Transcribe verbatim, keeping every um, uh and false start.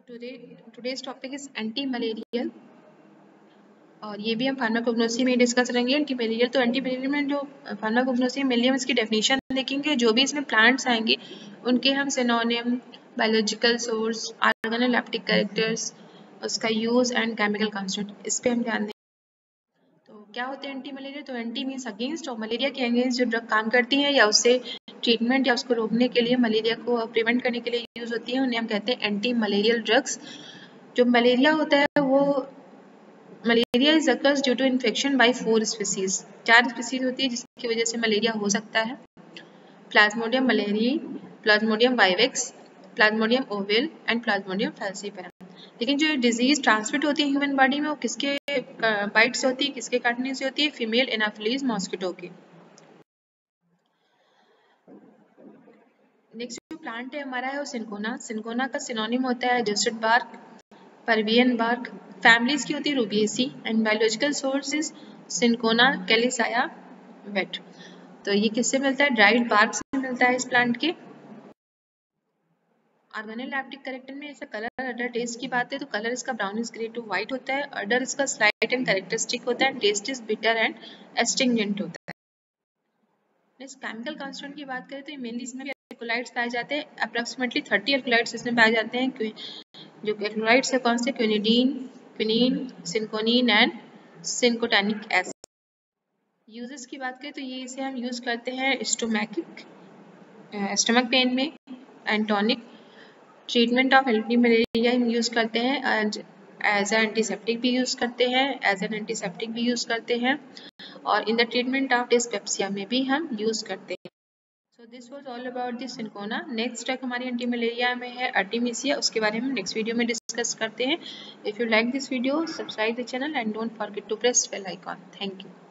today today's topic is anti malarial और ये भी हम फार्माकोग्नोसी में डिस्कस करेंगे। एंटी मलेरियल तो एंटी मलेरियल में जो फार्माकोग्नोसी मिली हम इसकी डेफिनेशन देखेंगे। जो भी इसमें प्लांट्स आएंगे उनके हम synonym, biological source, organoleptic characters, उसका यूज एंड केमिकल कांस्टेंट, इस पे हम ध्यान देंगे। तो क्या होते हैं एंटी मलेरियल? तो एंटी मीन्स अगेंस्ट, और मलेरिया के अगेंस्ट जो ड्रग काम करती है या उससे ट्रीटमेंट या उसको रोकने के लिए, मलेरिया को प्रिवेंट करने के लिए यूज होती है, उन्हें हम कहते हैं एंटी मलेरियल ड्रग्स। जो मलेरिया होता है वो malaria is occurs due to infection by four species, चार स्पीसीज होती है जिसकी वजह से मलेरिया हो सकता है। Plasmodium malariae, Plasmodium vivax, Plasmodium ovale and Plasmodium falciparum. लेकिन जो डिजीज ट्रांसमिट होती है ह्यूमन बॉडी में वो किसके बाइट से होती है, किसके काटने से होती है? फीमेल एनाफिलीज मॉस्किटो की। नेक्स्ट जो प्लांट है हमारा है वो सिनकोना। सिनकोना का सिनोनिम होता है Jesuit's bark, Peruvian bark, families की होती है Rubiaceae and biological source is Cinchona calisaya Wedd. तो ये किससे मिलता है? ड्राइड बार्क से मिलता है इस प्लांट के। ऑर्गेनोलेप्टिक कैरेक्टर में ऐसा कलर, अडर, टेस्ट की बात है तो कलर इसका ब्राउनिश ग्रे टू व्हाइट होता है। अडर इसका स्लाइट एंड कैरेक्टरिस्टिक होता है। Taste is bitter and astringent होता है। नेक्स्ट केमिकल कांस्टेंट की बात करें तो मेनली इसमें एल्कोलाइड्स पाए जाते हैं। अप्रोक्सीमेटली थर्टी एल्कोलाइड्स इसमें पाए जाते हैं। जो एल्कोलाइड्स है कौन से? Quinidine, quinine, cinchonine and cinchotannic acid. Uses की बात करें तो ये इसे हम यूज करते हैं स्टोमैकिक, स्टमक पेन में, and tonic. Treatment of anti malaria हम यूज करते हैं, एज एन एंटीसेप्टिक भी यूज करते हैं, एज एन एंटीसेप्टिक भी यूज करते हैं, और in the treatment of dyspepsia में भी हम यूज करते हैं। So this was all about the cinchona. Next drug हमारी एंटी मलेरिया में है आर्टेमिसिया, उसके बारे में नेक्स्ट वीडियो में डिस्कस करते हैं। If you like this video, subscribe the channel and don't forget to press bell icon. Thank you.